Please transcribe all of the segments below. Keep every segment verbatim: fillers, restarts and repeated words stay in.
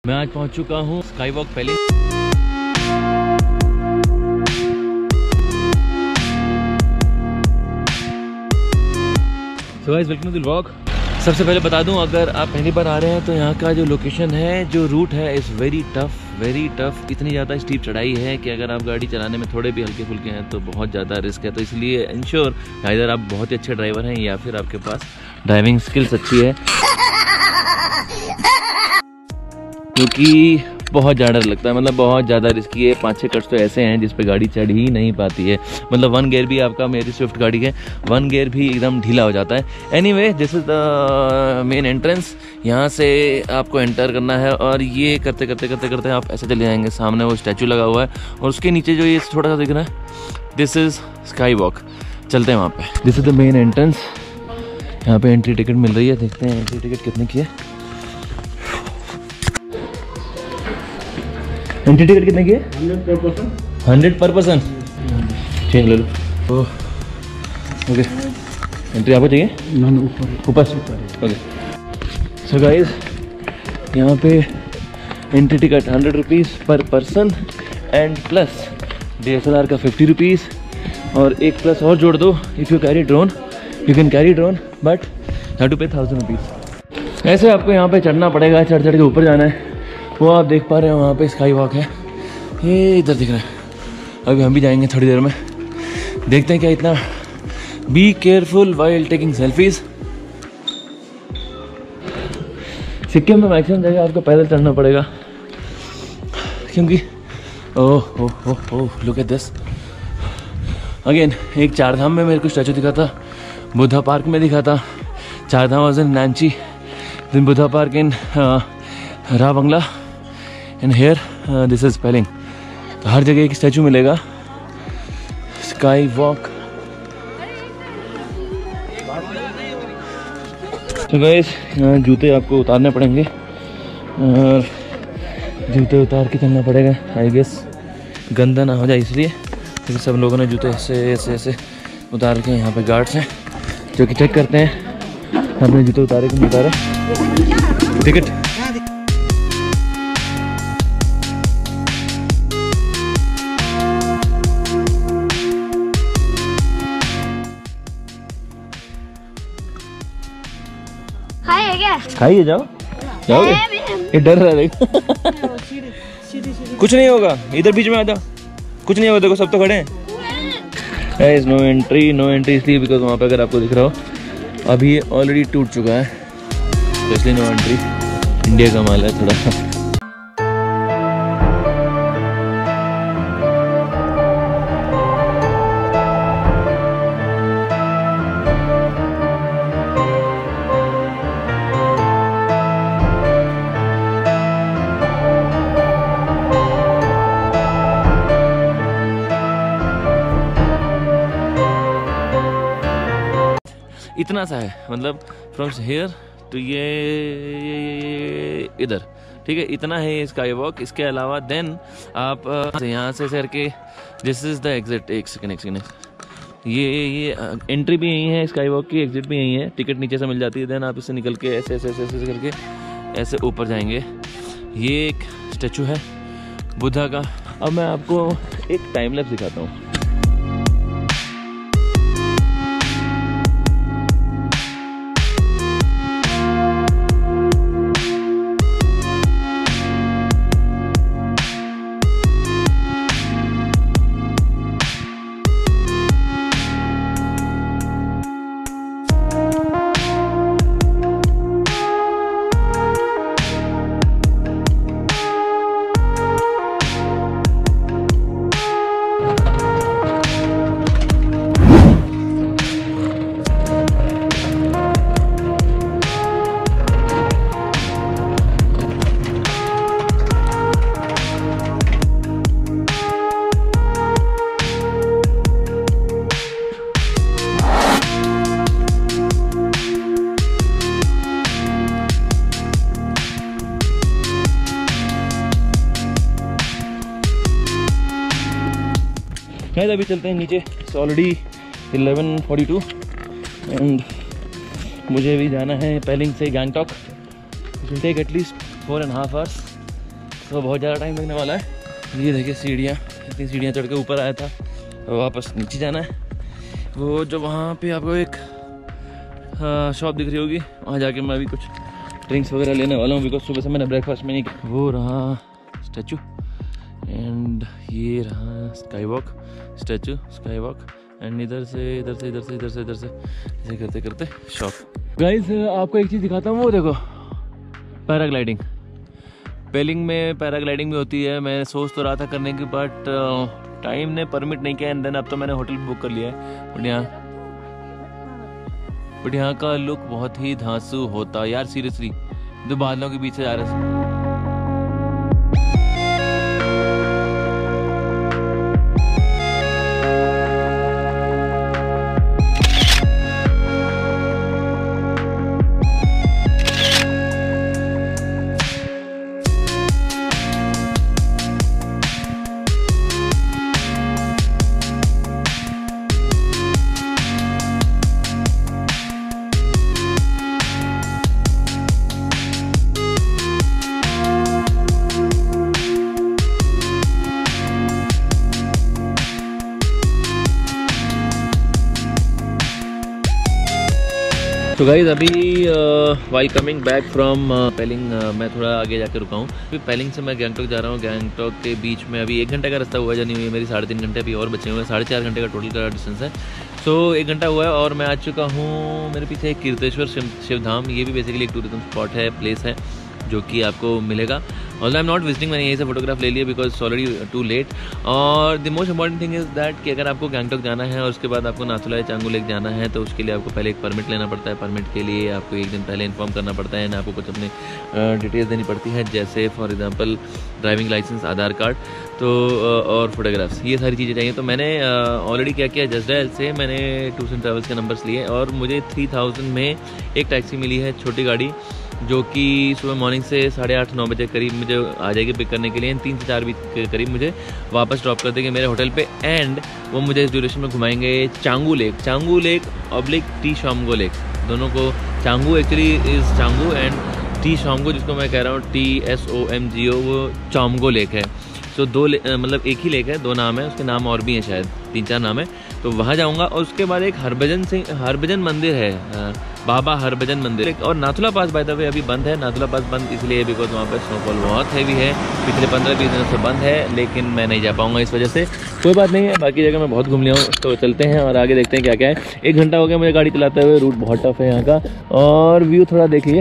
मैं आज पहुंच चुका हूं sky walk Pelling. So guys welcome to the vlog. सबसे पहले बता दूं, अगर आप पहली बार आ रहे हैं तो यहाँ का जो लोकेशन है, जो रूट है, is very tough very tough. इतनी ज़्यादा स्टीप चढ़ाई है कि अगर आप गाड़ी चलाने में थोड़े भी हल्के फुल्के हैं तो बहुत ज़्यादा रिस्क है। तो इसलिए इंश्योर इधर आप बहुत ही अच्छे ड्राइवर हैं या फिर आपके पास ड्राइविंग स्किल्स अच्छी है, क्योंकि बहुत ज़्यादा लगता है, मतलब बहुत ज़्यादा रिस्की है। पाँच छः कट्स तो ऐसे हैं जिस पे गाड़ी चढ़ ही नहीं पाती है। मतलब वन गियर भी आपका, मेरी स्विफ्ट गाड़ी है, वन गियर भी एकदम ढीला हो जाता है। Anyway, this is the main entrance. यहाँ से आपको एंटर करना है और ये करते करते करते करते आप ऐसे चले जाएंगे। सामने वो स्टैचू लगा हुआ है और उसके नीचे जो ये छोटा सा दिख रहा है, दिस इज़ स्काई वॉक। चलते हैं वहाँ पे। This is the main entrance. यहाँ पे एंट्री टिकट मिल रही है। देखते हैं एंट्री टिकट कितने की है। एंट्री टिकट कितने की है? हंड्रेड पर पर्सन। हंड्रेड पर पर्सन ठीक ले लो। ओके, एंट्री आपको चाहिए? ऊपर ऊपर ओके। सो गाइस, यहाँ पे entry ticket hundred rupees per person and plus D S L R का फिफ्टी रुपीज़ और एक प्लस और जोड़ दो। If you carry drone you can carry drone but have to pay thousand rupees. ऐसे आपको यहाँ पे चढ़ना पड़ेगा, चढ़ चढ़ के ऊपर जाना है। वो आप देख पा रहे हो वहाँ पे स्काई वॉक है, ये इधर दिख रहा है। अभी हम भी जाएंगे थोड़ी देर में, देखते हैं क्या इतना। Be careful while taking selfies. Sikkim में मैक्सिमम जगह आपको पैदल चढ़ना पड़ेगा, क्योंकि oh oh oh oh look at this again. एक चार धाम में मेरे को स्टैचू दिखा था, बुद्धा पार्क में दिखा था। Char Dham was in Namchi, then Buddha park in Ravangla and here this is Pelling. तो हर जगह एक स्टैचू मिलेगा। Sky walk. तो गाइस, जूते आपको उतारने पड़ेंगे और जूते उतार के चलना पड़ेगा। आई गेस गंदा ना हो जाए इसलिए, क्योंकि सब लोगों ने जूते ऐसे ऐसे ऐसे उतार के, यहाँ पे गार्ड्स हैं जो कि चेक करते हैं अपने जूते उतारे कि नहीं उतारे। टिकट खाइए, जाओ जाओगे? ये डर रहा है कुछ नहीं होगा, इधर बीच में आ जाओ, कुछ नहीं होगा। देखो सब तो खड़े हैं। नो एंट्री नो एंट्री इसलिए बिकॉज वहाँ पे अगर आपको दिख रहा हो अभी ये ऑलरेडी टूट चुका है, तो इसलिए नो एंट्री। इंडिया का माल है थोड़ा। इतना सा है, मतलब फ्रॉम हेयर तो ये इधर, ठीक है, इतना है स्काई वॉक। इसके अलावा देन आप यहाँ से सर के दिस इज़ द एग्जिट। एक सेकेंड एक सेकेंड ये ये एंट्री भी यही है स्काई वॉक की, एग्जिट भी यही है। टिकट नीचे से मिल जाती है। देन आप इससे निकल के ऐसे ऐसे ऐसे ऐसे करके ऐसे ऊपर जाएंगे। ये एक स्टैचू है बुद्धा का। अब मैं आपको एक टाइम लैप्स दिखाता हूँ। गाइस अभी चलते हैं नीचे। Already eleven forty two and मुझे भी जाना है पेलिंग से Gangtok. It will take at least four and half hours. तो बहुत ज़्यादा टाइम लगने वाला है। ये देखिए सीढ़ियाँ, इतनी सीढ़ियाँ चढ़ के ऊपर आया था, वापस नीचे जाना है। वो जो वहाँ पे आपको एक शॉप दिख रही होगी, वहाँ जाके मैं अभी कुछ ड्रिंक्स वगैरह लेने वाला हूँ, बिकॉज सुबह से मैंने ब्रेकफास्ट में नहीं किया। वो रहा स्टैचू एंड ये रहा sky walk, statue sky walk and इधर से इधर से इधर से इधर से इधर से ऐसे करते करते शॉप। गाइस आपको एक चीज़ दिखाता हूँ, वो देखो पैराग्लाइडिंग। पेलिंग में पैराग्लाइडिंग भी होती है। मैं सोच तो रहा था करने की, बट टाइम ने परमिट नहीं किया एंड देन अब तो मैंने होटल बुक कर लिया है। बट यहाँ बट यहाँ का लुक बहुत ही धांसू होता यार, सीरियसली। जो बादलों के पीछे जा रहे हैं। तो गाइज अभी while coming back from Pelling मैं थोड़ा आगे जाकर रुका हूँ। अभी पेलिंग से मैं गैंगटॉक जा रहा हूँ। गैंगटॉक के बीच में अभी एक घंटे का रास्ता हुआ, जानी हुई है मेरी साढ़े तीन घंटे अभी और बचे हुए हैं। साढ़े चार घंटे का टोटल का डिस्टेंस है। सो एक घंटा हुआ है और मैं आ चुका हूँ। मेरे पीछे एक कीर्तेश्वर शिव शिवधाम, ये भी बेसिकली एक टूरिज्म स्पॉट है, प्लेस है जो कि आपको मिलेगा। Although I am not visiting, मैंने यहीं से फोटोग्राफ ले लिया बिकॉज ऑलरेडी टू लेट। और the most important thing is that कि अगर आपको गैंगटॉक जाना है और उसके बाद आपको नाथुला चांगू लेक जाना है, तो उसके लिए आपको पहले एक परमिट लेना पड़ता है। परमिट के लिए आपको एक दिन पहले इन्फॉर्म करना पड़ता है एंड आपको कुछ अपनी डिटेल्स देनी पड़ती है, जैसे for example driving license, Aadhaar card, तो और फोटोग्राफ्स, ये सारी चीज़ें चाहिए। तो मैंने ऑलरेडी क्या किया, जस्ट डायल से मैंने टूर्स एंड ट्रैवल्स के नंबर्स लिए और मुझे थ्री थाउजेंड में एक टैक्सी मिली है, छोटी गाड़ी, जो कि सुबह मॉर्निंग से साढ़े आठ नौ बजे करीब मुझे आ जाएगी पिक करने के लिए। तीन से चार बजे के करीब मुझे वापस ड्रॉप कर देंगे मेरे होटल पे एंड वो मुझे इस ड्यूरेशन में घुमाएंगे Changu lake, Changu lake oblique Tsomgo lake, दोनों को। Changu actually is Changu and Tsomgo, जिसको मैं कह रहा हूँ T S O M G O, वो चामगो लेक है। तो दो मतलब एक ही लेक है, दो नाम है, उसके नाम और भी हैं, शायद तीन चार नाम है। तो वहाँ जाऊँगा और उसके बाद एक हरभजन सिंह हरभजन मंदिर है, बाबा हरभजन मंदिर। और Nathula pass by the way अभी बंद है। नाथुला पास बंद इसलिए बिकॉज वहाँ पर स्नोफॉल बहुत हैवी है, पिछले पंद्रह बीस दिनों से बंद है, लेकिन मैं नहीं जा पाऊँगा इस वजह से। कोई बात नहीं है, बाकी जगह मैं बहुत घूम लिया हूँ। तो चलते हैं और आगे देखते हैं क्या क्या है। एक घंटा हो गया मुझे गाड़ी चलाते हुए, रूट बहुत टफ है यहाँ का और व्यू थोड़ा देखिए।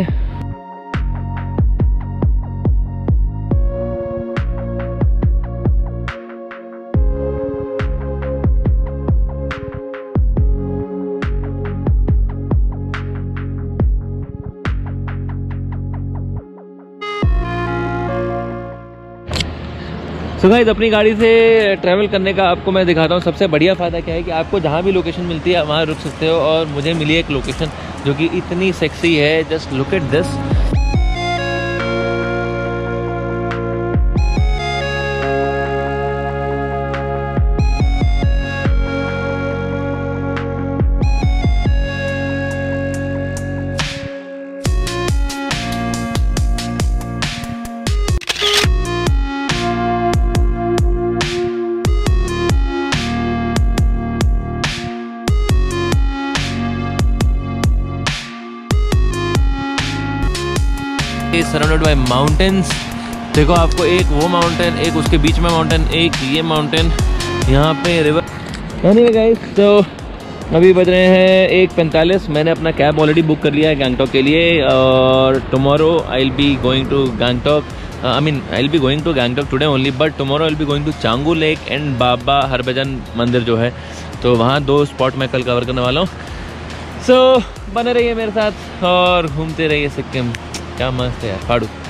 सो गाइस अपनी गाड़ी से ट्रैवल करने का आपको मैं दिखाता हूँ सबसे बढ़िया फ़ायदा क्या है कि आपको जहाँ भी लोकेशन मिलती है वहाँ रुक सकते हो। और मुझे मिली एक लोकेशन जो कि इतनी सेक्सी है, just look at this. Surrounded by mountains. देखो आपको एक वो माउंटेन, एक उसके बीच में माउंटेन, एक ये माउंटेन, यहाँ पे रिवर। एनीवे गाइस, तो अभी बज रहे हैं एक पैंतालीस। मैंने अपना कैब ऑलरेडी बुक कर लिया है गैंगटॉक के लिए और tomorrow I will be going to Gangtok. I mean I will be going to Gangtok today only, but tomorrow I will be going to Changu lake and Baba Harbhajan Mandir जो है। तो वहाँ दो स्पॉट मैं कल कवर करने वाला हूँ। सो so, बने रहिए मेरे साथ और घूमते रहिए सिक्किम। क्या मस्त है यार, फाड़ू।